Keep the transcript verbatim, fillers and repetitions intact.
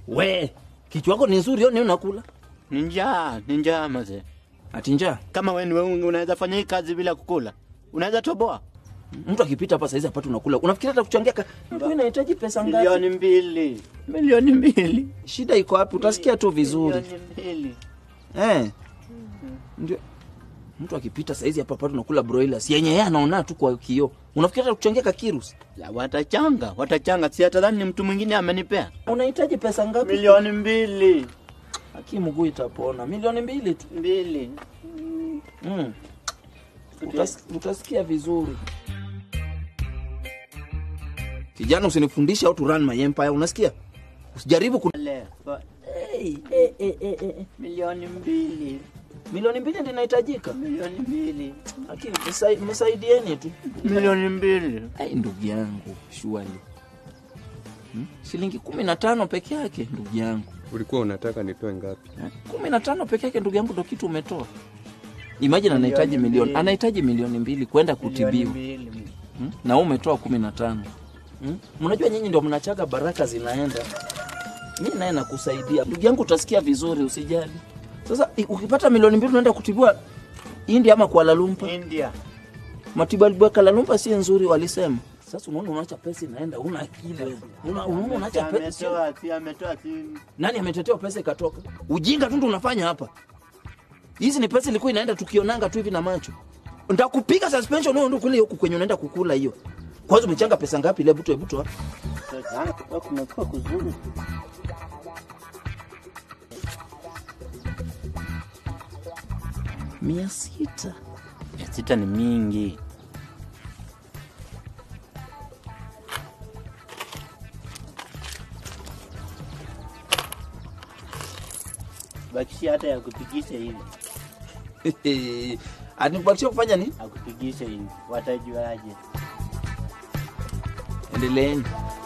We, kichwa chako ni nzuri ni unakula? Ninja, ninja mzee. Ati njaa? Kama wewe wewe unaweza fanya hii kazi bila kukula. Unaweza toboa? Mtu akipita hapa saizi hapa tunakula. Unafikiri hata kuchangia mtu inahitaji pesa ngapi? Milioni mbili. Milioni mbili. Shida iko wapi? Utasikia tu vizuri. Milioni mbili. Eh. Ndio. Mtu akipita saizi hapa hapa tunakula broilers. Yenye yeye anaona tu kwa kioo. Unafikiri hata kuchangia kakirus? La watachanga, watachanga. Si atadhani ni mtu mwingine amenipea. Unahitaji pesa ngapi? Milioni mbili. Hakimu guu itapona. Milioni mbili tu. Mbili. Mm. Utas, utasikia vizuri. Kijana usinifundisha how to run my empire, unasikia? Usijaribu ku Hey, hey, hey, hey, hey, hey. Milioni mbili. Milioni mbili ndio inahitajika. Milioni mbili. Lakini msaidieni tu. Milioni mbili. Ai ndugu yangu, shwari. Hmm? Shilingi kumi na tano peke yake ndugu yangu. Ulikuwa unataka nitoe ngapi? kumi na tano peke yake ndugu yangu ndio kitu umetoa. Imagine anahitaji milioni, anahitaji milioni mbili kwenda kutibiwa. Hmm? Na wewe umetoa kumi na tano. Hmm? Mnajua nyinyi ndio mnachaga baraka zinaenda. Mimi naye nakusaidia. Ndugu yangu utasikia vizuri usijali. Sasa ukipata milioni mbili unaenda kutibiwa India ama Kuala Lumpur? India. Matibabu ya Kuala Lumpur si nzuri walisema. Sasa unaona unaacha pesa inaenda, una akili wewe. Una unaona unaacha pesa. Ametoa, si ametoa si. Nani ametetea pesa ikatoka? Ujinga tu ndio unafanya hapa. Hizi ni pesa ilikuwa inaenda tukionanga tu hivi na macho. Nitakupiga suspension wewe ndio kule huko kwenye unaenda kukula hiyo. Kwanza umechanga pesa ngapi ile buto buto hapa? Sasa kumekuwa kuzuri. Mia sita. Mia sita ni mingi. Bakishia hata ya kupigisha hivi. Anibakishia kufanya nini? Akupigisha hivi. Watajuaje? Endeleeni.